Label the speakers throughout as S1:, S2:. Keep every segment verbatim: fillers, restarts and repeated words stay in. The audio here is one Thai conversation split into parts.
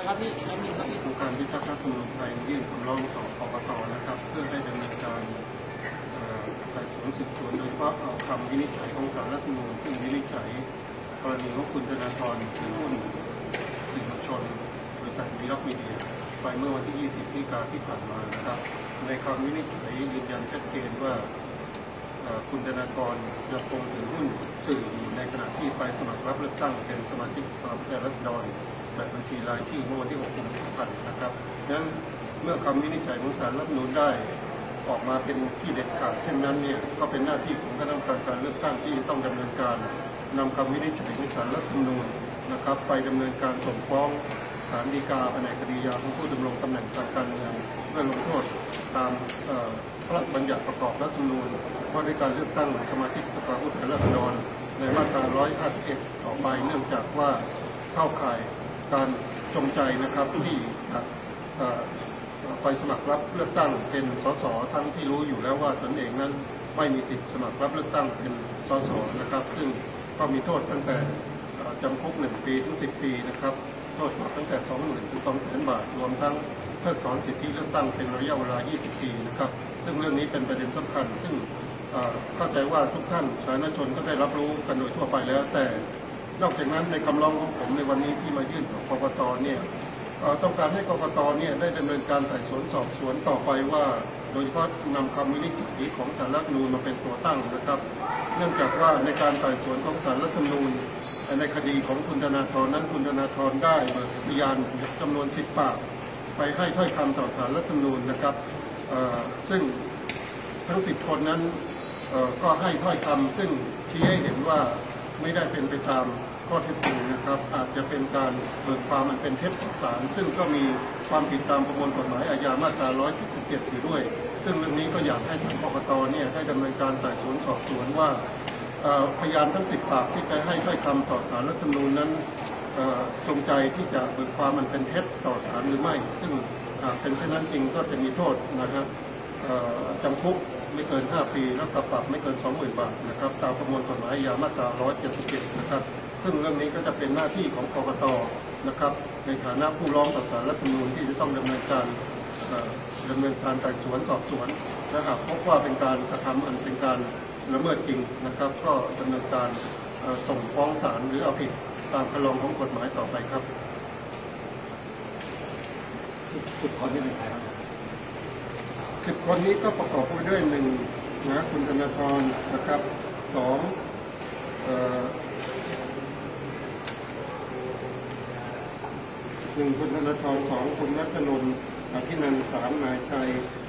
S1: ครับพี่แล้วมีครับพี่
S2: องค์การพิทักษ์รัฐธรรมนูญไทยยื่นคำร้องต่อกกต.นะครับเพื่อให้ดำเนินการไต่สวนสืบสวนโดยเฉพาะเอาคำวินิจฉัยของศาลรัฐธรรมนูญซึ่งวินิจฉัยกรณีของคุณธนาธรถือหุ้นสื่อมวลชนบริษัทวีล็อกมีเดียไปเมื่อวันที่ ยี่สิบ พฤศจิกายนที่ผ่านมานะครับในคำวินิจฉัยยืนยันชัดเจนว่าคุณธนาธรยังคงถือหุ้นสื่ออยู่ในขณะที่ไปสมัครรับเลือกตั้งเป็นสมาชิกสภาผู้แทนราษฎรแบบบัญชีรายชื่อเมื่อวันที่ หก กุมภาพันธ์นะครับดังนั้นเมื่อคำวินิจฉัยของศาลรัฐธรรมนูญได้ออกมาเป็นที่เด็ดขาดเช่นนั้นเนี่ยก็เป็นหน้าที่ของคณะกรรมการการเลือกตั้งที่ต้องดำเนินการนำคำวินิจฉัยของศาลรัฐธรรมนูญนะครับไปดำเนินการส่งฟ้องศาลฎีกาแผนกคดียาของผู้ดำรงตำแหน่งทางการเมืองเพื่อลงโทษตามพระราชบัญญัติประกอบรัฐธรรมนูญว่าด้วยการเลือกตั้งสมาชิกสภาผู้แทนราษฎรในมาตราหนึ่งร้อยห้าสิบเอ็ดต่อไปเนื่องจากว่าเข้าข่ายการจงใจนะครับที่ไปสมัครรับเลือกตั้งเป็นสสทั้งที่รู้อยู่แล้วว่าตนเองนั้นไม่มีสิทธิสมัครรับเลือกตั้งเป็นสสนะครับซึ่งก็มีโทษตั้งแต่จำคุกหนึ่งปีถึงสิบปีนะครับโทษปรับตั้งแต่สองหมื่นถึงสองแสนบาทรวมทั้งเพิกถอนสิทธิเลือกตั้งเป็นระยะเวลายี่สิบปีนะครับซึ่งเรื่องนี้เป็นประเด็นสำคัญซึ่งเข้าใจว่าทุกท่านสาธารณชนก็ได้รับรู้กันโดยทั่วไปแล้วแต่นอกจากนั้นในคำร้องของผมในวันนี้ที่มายื่นต่อกกต.เนี่ยต้องการให้กกต.เนี่ยได้ดำเนินการไต่สวนสอบสวนต่อไปว่าโดยเฉพาะนำคำวินิจฉัยของศาลรัฐธรรมนูญมาเป็นตัวตั้งนะครับเนื่องจากว่าในการไต่สวนของศาลรัฐธรรมนูญในคดีของคุณธนาธรนั้นคุณธนาธรได้เบิกพยานจำนวนสิบปากไปให้ถ้อยคำต่อศาลรัฐธรรมนูญนะครับซึ่งทั้งสิบคนนั้นก็ให้ถ้อยคำซึ่งชี้ให้เห็นว่าไม่ได้เป็นไปตามข้อเท็จจริงนะครับอาจจะเป็นการเบิกความมันเป็นเท็จต่อศาลซึ่งก็มีความผิดตามประมวลกฎหมายอาญามาตราหนึ่งร้อยเจ็ดสิบเจ็ดอยู่ด้วยซึ่งเรื่องนี้ก็อยากให้ทางกกต.เนี่ยได้ดำเนินการไต่สวนสอบสวนว่าพยานทั้งสิบปากที่ไปให้ถ้อยคำต่อศาลรัฐธรรมนูญนั้นจงใจที่จะเบิกความมันเป็นเท็จต่อศาลหรือไม่ซึ่งหากเป็นเช่นนั้นจริงก็จะมีโทษนะครับจำคุกไม่เกินห้าปีแล้วก็ปรับไม่เกิน สองหมื่น บาทนะครับตามประมวลกฎหมายอาญามาตราหนึ่งร้อยเจ็ดสิบเจ็ดนะครับซึ่งเรื่องนี้ก็จะเป็นหน้าที่ของกกต.นะครับในฐานะผู้ร้องต่อศาลรัฐธรรมนูญที่จะต้องดำเนินการดำเนินการไต่สวนสอบสวนและหากพบว่าเป็นการกระทำอันเป็นการละเมิดจริงนะครับก็ดำเนินการส่งฟ้องศาลหรือเอาผิดตามคันลองของกฎหมายต่อไปครับ
S1: สิบคนนี่เป็นใครบ้าง
S2: สิบคนนี้ก็ประกอบไปด้วยหนึ่งนะคุณธนาธรนะครับสองหนึ่งคุณธนาธรสองคุณรัตนนท์อภินันท์สามนายชัย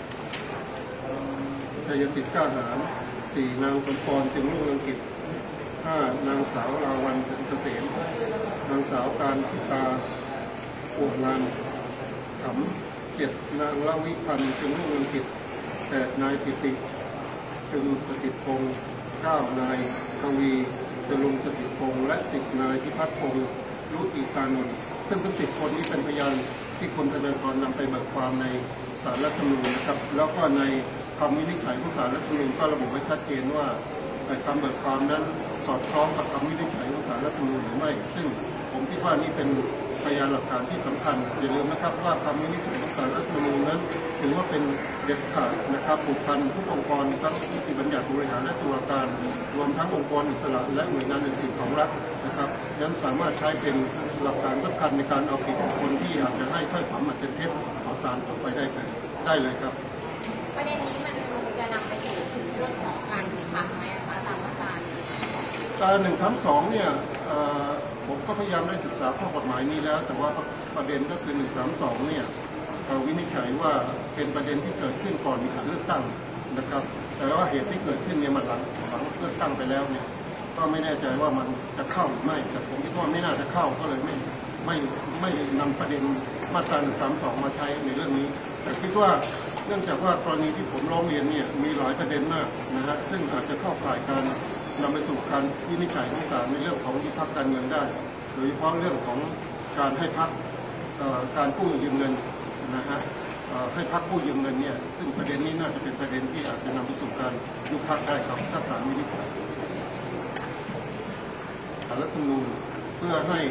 S2: ชัยสิทธิ์กล้าหาญสี่นางสมพรจึงรุ่งเรืองกิจห้านางสาวราวัลย์เกษมนางสาวการพิตาปวดงานขำเจ็ดนางละวิพันธ์จึงรุ่งเรืองกิจแปดนายปิติจึงสถิตพงศ์เก้านายทวีจรุงสถิตพงศ์และสิบนายพิพัฒน์พงศ์รุติตานนท์ซึ่งทั้งสิบคนนี้เป็นพยานที่คุณธนาธรนำไปเบิกความในศาลรัฐธรรมนูญนะครับแล้วก็ในคำวินิจฉัยของศาลรัฐธรรมนูญก็ระบุไว้ชัดเจนว่าคำเบิกความนั้นสอดคล้องกับคำวินิจฉัยของศาลรัฐธรรมนูญหรือไม่ซึ่งผมคิดว่านี่เป็นพยานหลักฐานที่สำคัญอย่าลืมนะครับว่าคำวินิจฉัยของศาลรัฐธรรมนูญนั้นถือว่าเป็นเด็ดขาดนะครับผูกพันทุกองค์กรทั้งนิติบัญญัติบริหารและตุลาการรวมทั้งองค์กรอิสระและหน่วยงานอื่นๆของรัฐนะครับนั้นสามารถใช้เป็นหลักฐานสำคัญในการเอาผิดคนที่อาจจะให้ถ้อยคำมันเป็นเท็จต่อศาลต่อไปได้ได้เลยครับ
S3: ประเด็นนี้มันจะนำไปสู่ถึงเรื่องของการผิดพลาดไหมคะตามมาตรา
S2: ตราหนึ่งทั้งสองเนี่ยผมก็พยายามได้ศึกษาข้อกฎหมายนี้แล้วแต่ว่าประเด็นก็คือหนึ่งสามสองเนี่ยวินิจฉัยว่าเป็นประเด็นที่เกิดขึ้นก่อนการเลือกตั้งนะครับแต่ว่าเหตุที่เกิดขึ้นเนี่ยมันหลังหลังเลือกตั้งไปแล้วเนี่ยก็ไม่แน่ใจว่ามันจะเข้าหรือไม่แต่ผมคิดว่าไม่น่าจะเข้าก็เลยไม่ไม่ไม่นำประเด็นมาตราหนึ่งสามสองมาใช้ในเรื่องนี้แต่คิดว่าเนื่องจากว่ากรณีที่ผมร้องเรียนเนี่ยมีหลายประเด็นมากนะฮะซึ่งอาจจะเข้าข่ายการนำไปสู่การวินิจฉัยของศาลในเรื่องของยุบพรรคการเมืองได้โดยเฉพาะเรื่องของการให้พรรคการกู้ยืมเงินนะฮะให้พรรคกู้ยืมเงินเนี่ยซึ่งประเด็นนี้น่าจะเป็นประเด็นที่อาจจะนำไปสู่การยุบพรรคได้ครับถ้าศาลวินิจฉัยศาลรัฐธรรมนูญเพื่อให้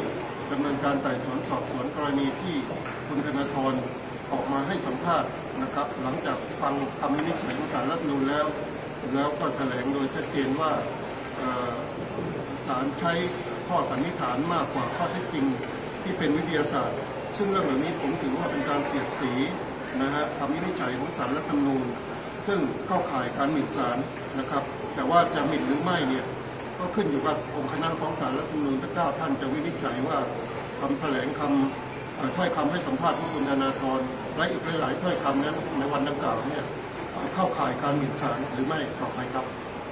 S2: ดำเนินการไต่สวนสอบสวนกรณีที่คุณธนาธรออกมาให้สัมภาษณ์นะครับหลังจากฟังคำวินิจฉัยของศาลรัฐธรรมนูญแล้วแล้วก็แถลงโดยชัดเจนว่าศาลใช้ข้อสันนิษฐานมากกว่าข้อเท็จจริงที่เป็นวิทยาศาสตร์ซึ่งเรื่องเหล่านี้ผมถือว่าเป็นการเสียดสีนะฮะคำวินิจฉัยของศาลรัฐธรรมนูญซึ่งเข้าข่ายการหมิ่นศาลนะครับแต่ว่าจะหมิ่นหรือไม่เนี่ยก็ขึ้นอยู่กับองค์คณะของศาลรัฐธรรมนูญทั้งเก้าท่านจะวินิจฉัยว่าคำแถลงคำถ้อยคำให้สัมภาษณ์ของคุณธนาธรและอีกหลายๆถ้อยคำนั้นในวันดังกล่าวเนี่ยเข้าข่ายการหมิ่นศาลหรือไม่ต่อไปครับ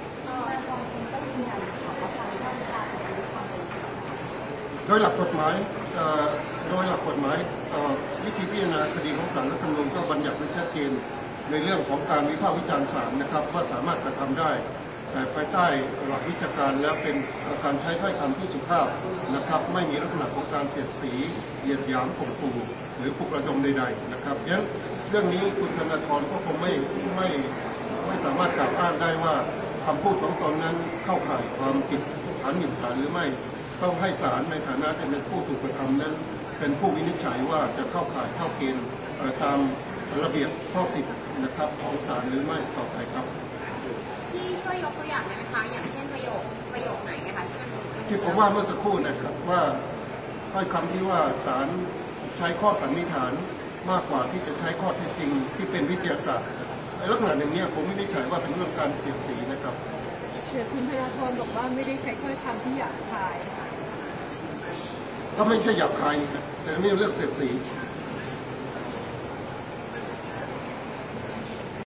S2: โดยหลักกฎหมายโดยหลักกฎหมายวิธีพิจารณาคดีของศาลรัฐธรรมนูญก็บัญญัติไว้ชัดเจนในเรื่องของการวิพากษ์วิจารณ์ศาลนะครับว่าสามารถกระทำได้แต่ภายใต้หลักวิชาการและเป็นการใช้ถ้อยคำที่สุภาพนะครับไม่มีลักษณะของการเสียดสีเหยียดหยามข่มขู่หรือปลุกระดมใดๆนะครับเพราะฉะนั้นเรื่องนี้คุณธนาธรก็คงไม่ไม่ไม่สามารถกล่าวอ้างได้ว่าคำพูดของตนนั้นเข้าข่ายความผิดฐานหมิ่นศาลหรือไม่ต้องให้ศาลในฐานะที่เป็นผู้ถูกกระทำนั้นเป็นผู้วินิจฉัยว่าจะเข้าข่ายเข้าเกณฑ์ตามระเบียบข้อสิบนะครับของศาลหรือไม่ต่อไปครับ
S3: ที่ช่วยยกตัวอย่างได้ไหมคะอย่างเช่นประโยคประโยคไหนนะคะที่มัน
S2: ที่ผมว่าเมื่อสักครู่นะครับว่าถ้อยคำที่ว่าศาลใช้ข้อสันนิษฐานมากกว่าที่จะใช้ข้อเท็จจริงที่เป็นวิทยาศาสตร์ในลักษณะอย่างนี้ผมไม่ได้ใช้ว่าเป็นเรื่องการเสียดสีนะครับ
S4: เดี๋ยวคุณธนาธรบอกว่าไม่ได้ใช้ถ้อยคำที่หยาบคาย
S2: ก็ไม่ใช่หยาบคายนี่ครับแต่นี่เรื่องเสียดสี